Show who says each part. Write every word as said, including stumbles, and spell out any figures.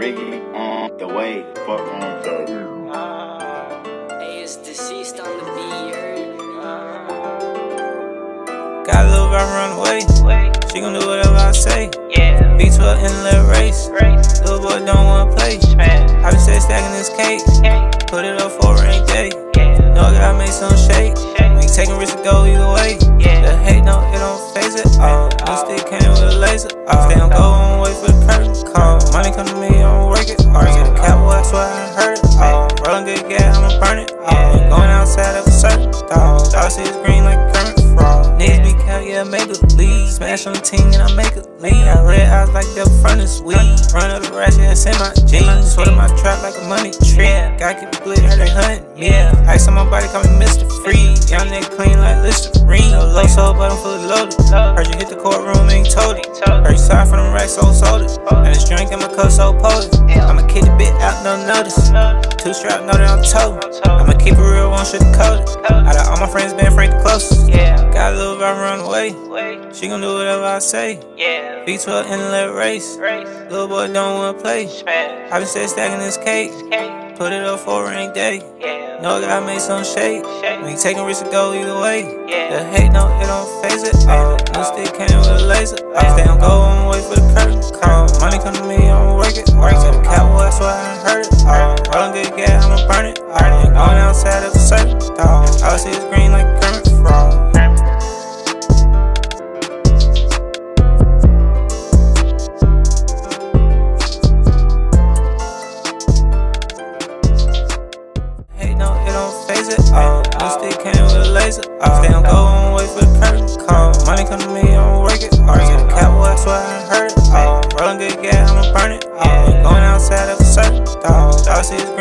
Speaker 1: Rigi on the way. Fuck on the
Speaker 2: Hey, it's deceased on the beat.
Speaker 3: Got a little vibe run away. She gon' do whatever I say.
Speaker 2: Yeah.
Speaker 3: B twelve in the race. Little boy don't wanna play. I been steady stacking this cake. Put it up for a rainy day. Know I gotta make some shake. We taking risks to go either way. The hate, no, it don't phase it. Oh, no stick came with a laser. Oh, stay on go and wait for the curtain call. Money come to me, I'ma work it. Oh, get a cowboy, I swear I heard it. Oh, rollin' good gas, I'ma burn it. Oh, going outside of a certain dog. Dog see it's green like Kermit. Niggas be cow, yeah, make a lead. Smash on the team and I make a lead. I red eyes like the front is sweet. Run up the ratchet and send my jeans. Sweat in my trap like a money tree. Gotta keep it lit, heard they hunt me. Ice on my body, call me Mister Free. Young nigga clean like Listerine. No low soul, but I'm fully loaded. Heard you hit the courtroom and you told it. Heard you sorry for them racks, so sold it. And this drink in my cup, so potent. I'ma kick the bit out, no notice. Two strap, know that I'm told. I'ma keep it real, won't sugarcoat it. Out of all my friends, been Frank the closest. Got a little vibe run away. She gon' do whatever I say. B twelve in the race. Little boy don't wanna play. I been steady stacking this cake. Put it up for a rainy day. Know I gotta make some shake. We taking risks to go either way. The hate, no, it don't phase it. Oh, no stick came with a laser. Oh, stay on go and wait for the curtain call. Money come to me, I'ma work it. Oh, get a cowboy, I swear I heard it. Oh, rollin' good gas, I'ma burn it. Oh, going outside of a certain dog. All I see is green like Kermit frog. Oh, no stick came with a laser. Oh, stay on go and wait for the curtain call. Money come to me, I'ma work it. Oh, get a cowboy, I swear I heard it. Oh, rollin' good gas, I'ma burn it. Oh, going outside of a certain dog. All I see is